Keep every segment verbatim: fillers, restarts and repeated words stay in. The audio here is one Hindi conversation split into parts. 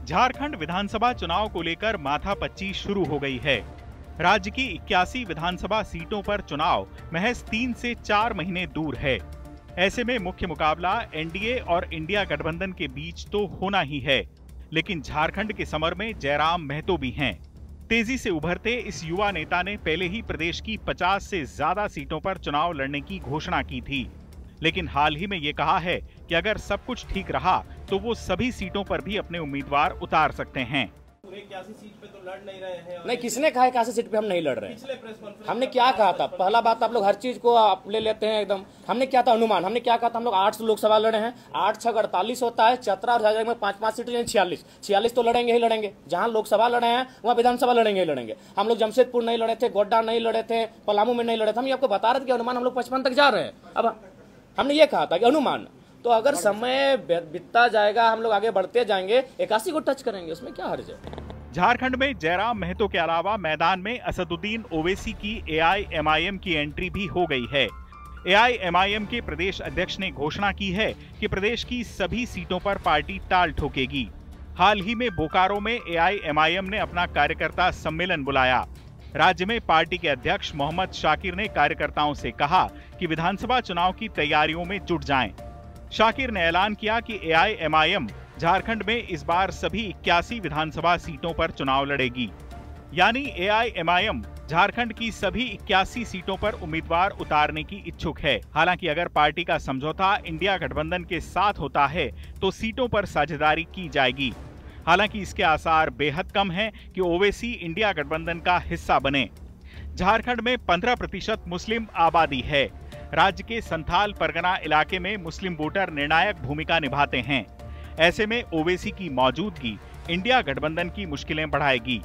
झारखंड विधानसभा चुनाव को लेकर माथापच्ची शुरू हो गई है। राज्य की इक्यासी विधानसभा सीटों पर चुनाव महज तीन से चार महीने दूर है। ऐसे में मुख्य मुकाबला एनडीए और इंडिया गठबंधन के बीच तो होना ही है, लेकिन झारखंड के समर में जयराम महतो भी हैं। तेजी से उभरते इस युवा नेता ने पहले ही प्रदेश की पचास से ज्यादा सीटों पर चुनाव लड़ने की घोषणा की थी, लेकिन हाल ही में ये कहा है कि अगर सब कुछ ठीक रहा तो वो सभी सीटों पर भी अपने उम्मीदवार उतार सकते हैं। इक्यासी सीट पे तो लड़ नहीं रहे हैं। नहीं, किसने कहा इक्यासी सीट पे हम नहीं लड़ रहे हैं? हमने क्या कहा था? पहला बात, आप लोग हर चीज को आप ले लेते हैं एकदम। हमने क्या था अनुमान, हमने क्या कहा था? हम लोग आठ लोकसभा लड़े हैं, आठ छह अड़तालीस होता है, चतरा और झारखंड में पांच पांच सीटें, छियालीस छियालीस तो लड़ेंगे ही लड़ेंगे। जहां लोकसभा लड़े हैं वहां विधानसभा लड़ेंगे ही लड़ेंगे। हम लोग जमशेदपुर नहीं लड़े थे, गोड्डा नहीं लड़े थे, पलामू में नहीं लड़े थे। हम आपको बता रहे थे कि अनुमान हम लोग पचपन तक जा रहे हैं। अब हमने ये कहा था कि अनुमान, तो अगर समय बीतता जाएगा, हम लोग आगे बढ़ते जाएंगे, इक्यासी को टच करेंगे, उसमें क्या हर्ज है? झारखंड में जयराम महतो के अलावा मैदान में असदुद्दीन ओवैसी की एआईएमआईएम की एंट्री भी हो गई है। एआईएमआईएम के प्रदेश अध्यक्ष ने घोषणा की है कि प्रदेश की सभी सीटों पर पार्टी ताल ठोकेगी। हाल ही में बोकारो में एआईएमआईएम ने अपना कार्यकर्ता सम्मेलन बुलाया। राज्य में पार्टी के अध्यक्ष मोहम्मद शाकिर ने कार्यकर्ताओं से कहा कि विधानसभा चुनाव की तैयारियों में जुट जाएं। शाकिर ने ऐलान किया कि एआईएमआईएम झारखंड में इस बार सभी इक्यासी विधानसभा सीटों पर चुनाव लड़ेगी, यानी एआईएमआईएम झारखंड की सभी इक्यासी सीटों पर उम्मीदवार उतारने की इच्छुक है। हालांकि अगर पार्टी का समझौता इंडिया गठबंधन के साथ होता है तो सीटों पर साझेदारी की जाएगी। हालांकि इसके आसार बेहद कम हैं कि ओवैसी इंडिया गठबंधन का हिस्सा बने। झारखंड में पंद्रह प्रतिशत मुस्लिम आबादी है। राज्य के संथाल परगना इलाके में मुस्लिम वोटर निर्णायक भूमिका निभाते हैं। ऐसे में ओवैसी की मौजूदगी इंडिया गठबंधन की मुश्किलें बढ़ाएगी।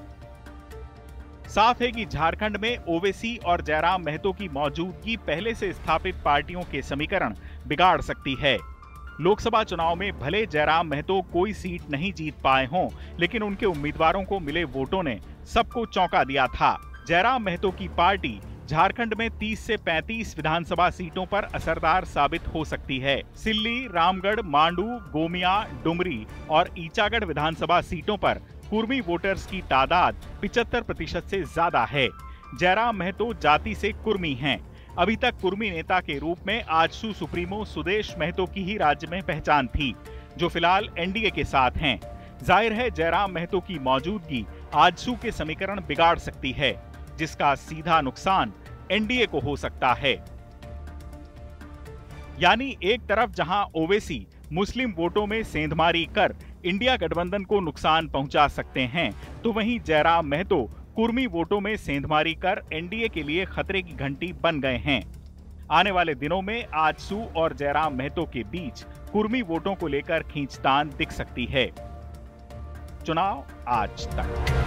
साफ है कि झारखंड में ओवैसी और जयराम महतो की मौजूदगी पहले से स्थापित पार्टियों के समीकरण बिगाड़ सकती है। लोकसभा चुनाव में भले जयराम महतो कोई सीट नहीं जीत पाए हों, लेकिन उनके उम्मीदवारों को मिले वोटों ने सबको चौंका दिया था। जयराम महतो की पार्टी झारखंड में तीस से पैंतीस विधानसभा सीटों पर असरदार साबित हो सकती है। सिल्ली, रामगढ़, मांडू, गोमिया, डुमरी और ईचागढ़ विधानसभा सीटों पर कुर्मी वोटर्स की तादाद पचहत्तर प्रतिशत से ज्यादा है। जयराम महतो जाति से कुर्मी हैं। अभी तक कुर्मी नेता के रूप में आजसू सुप्रीमो सुदेश महतो की ही राज्य में पहचान थी, जो फिलहाल एनडीए के साथ हैं। जाहिर है जयराम महतो की मौजूदगी आजसू के समीकरण बिगाड़ सकती है, जिसका सीधा नुकसान एनडीए को हो सकता है। यानी एक तरफ जहां ओवैसी मुस्लिम वोटों में सेंधमारी कर इंडिया गठबंधन को नुकसान पहुंचा सकते हैं, तो वहीं जयराम महतो कुर्मी वोटों में सेंधमारी कर एनडीए के लिए खतरे की घंटी बन गए हैं। आने वाले दिनों में आजसू और जयराम महतो के बीच कुर्मी वोटों को लेकर खींचतान दिख सकती है। चुनाव आज तक।